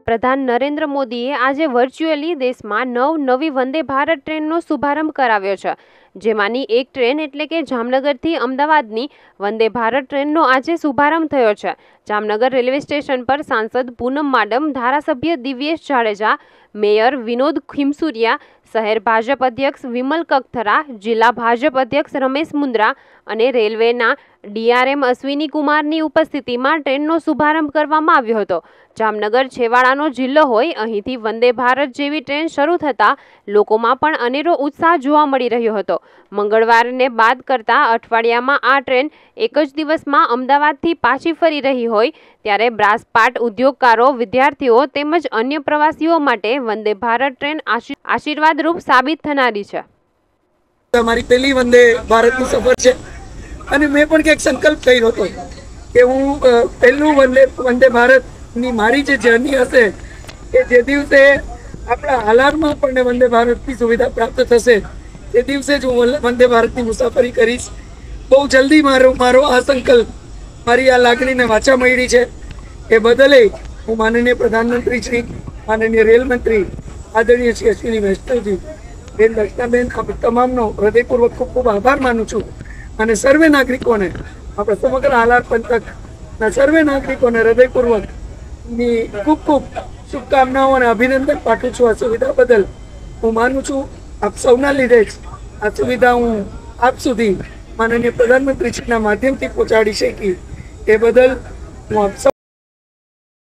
વડાપ્રધાન નરેન્દ્ર મોદીએ આજે વર્ચ્યુઅલી દેશમાં નવી વંદે ભારત ટ્રેનનો શુભારંભ કરાવ્યો છે, જેમાંની એક ટ્રેન એટલે કે જામનગરથી અમદાવાદની વંદે ભારત ટ્રેનનો આજે શુભારંભ થયો છે। જામનગર રેલવે સ્ટેશન પર સાંસદ પૂનમ માડમ, ધારાસભ્ય દિવ્યેશ જાડેજા, મેયર વિનોદ ખીમસુરિયા, શહેર ભાજપ અધ્યક્ષ વિમલ કગથરા, જિલ્લા ભાજપ અધ્યક્ષ રમેશ મુંદ્રા અને રેલવેના ડીઆરએમ અશ્વિની કુમારની ઉપસ્થિતિમાં ટ્રેનનો શુભારંભ કરવામાં આવ્યો હતો। જામનગર છેવાડાનો જિલ્લો હોય, અહીંથી વંદે ભારત જેવી ટ્રેન શરૂ થતાં લોકોમાં પણ અનેરો ઉત્સાહ જોવા મળી રહ્યો હતો। મંગળવારને બાદ કરતા અઠવાડિયામાં આ ટ્રેન એક જ દિવસમાં અમદાવાદથી પાછી ફરી રહી હોય ત્યારે બ્રાસપાટ ઉદ્યોગકારો, વિદ્યાર્થીઓ તેમજ અન્ય પ્રવાસીઓ માટે વંદે ભારત ટ્રેન આશીર્વાદરૂપ સાબિત થનારી છે। અમારી પહેલી વંદે ભારતની સફર છે અને મેં પણ કંઈક સંકલ્પ કર્યો હતો કે હું પહેલું વંદે ભારતની મારી જે જર્ની હશે કે જે દિવસે આપણા હાલારમાં પણ વંદે ભારતની સુવિધા પ્રાપ્ત થશે તે દિવસે જ હું વંદે ભારતની મુસાફરી કરીશ। બહુ જલ્દી મારો આ સંકલ્પ, મારી આ લાગણીને વાચા મળી છે એ બદલે હું માનનીય પ્રધાનમંત્રી શ્રી, માનનીય રેલ મંત્રી આદરણીય શ્રી અશ્વિની વૈષ્ણવજી, બેન દર્શનાબેન, તમામનો હૃદયપૂર્વક ખૂબ ખૂબ આભાર માનું છું અને સર્વે નાગરિકોને, આપણા સમગ્ર હાલાર પંથકના સર્વે નાગરિકોને હૃદયપૂર્વકની ખૂબ ખૂબ શુભકામનાઓ અને અભિનંદન પાઠવું છું। આ સુવિધા બદલ હું માનું છું આપ સૌના લીધે જ આ સુવિધા હું આપ સુધી માનનીય પ્રધાનમંત્રીશ્રીના માધ્યમથી પહોંચાડી શકી, એ બદલ હું આપ